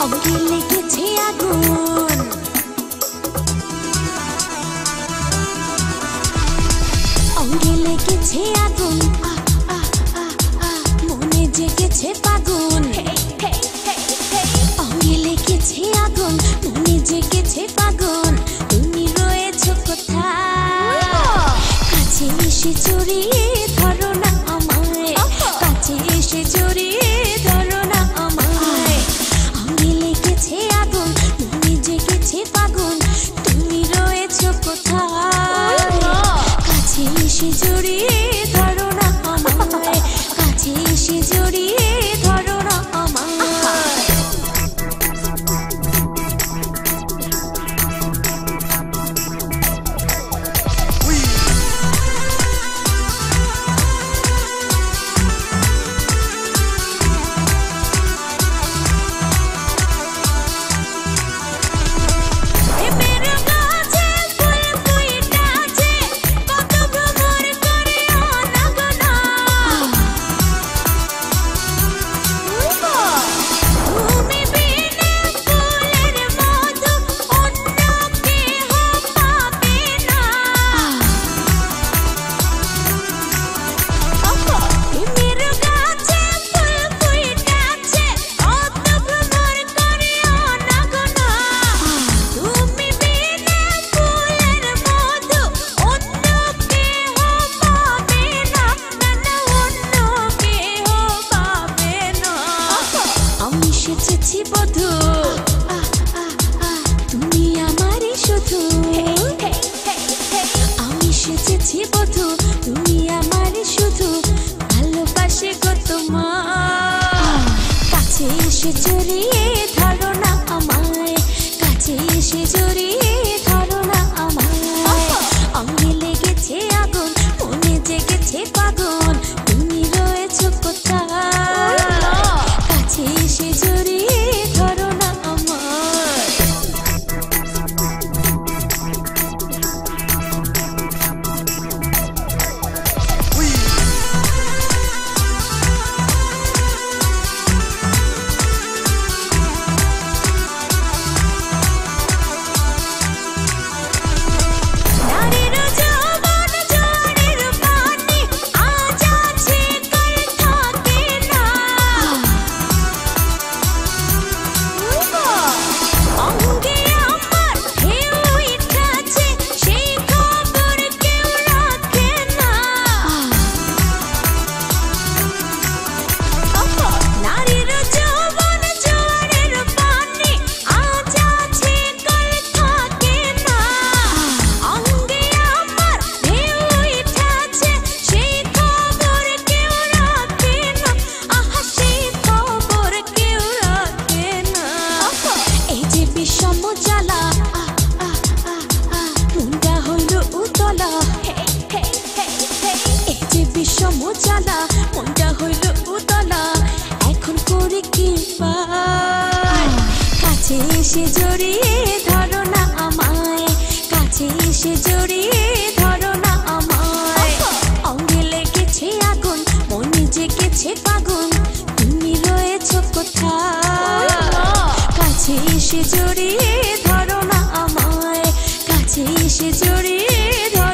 অঙ্গে লেগেছে আগুন, অঙ্গে লেগেছে আগুন, মনে জেগেছে ফাগুন। অঙ্গে লেগেছে আগুন, মনে জেগেছে ফাগুন। তুমি রয়েছো কোথায়? কাছে এসে জড়িয়ে ধরো না আমায়, কাছে এসে জড়িয়ে ধরো না আমায়। অঙ্গে লেগেছে আগুন, মনে জেগেছে ফাগুন। তুমি রয়েছো কোথায়? কাছে এসে জড়িয়ে ধরো না আমায়, কাছে এসে জড়িয়ে ধরো না আমায়। এসেছি বধূ, তুমি আমারই শুধু। আমি সেজেছি বধূ, তুমি আমারই শুধু। ভালোবাসে গো তোমার, কাছে এসে জড়িয়ে ধরো না আমায়, কাছে এসে জড়িয়ে ধরো না আমায়। অঙ্গে লেগেছে আগুন, মনে জেগেছে ফাগুন। তুমি রয়েছো কোথায়? কাছে এসে জড়িয়ে ধরো না আমায়। সমজালা মনটা হইল উতলা, এখন করি কি পাই? কাছে এসে জড়িয়ে ধরো না আমায়, কাছে এসে জড়িয়ে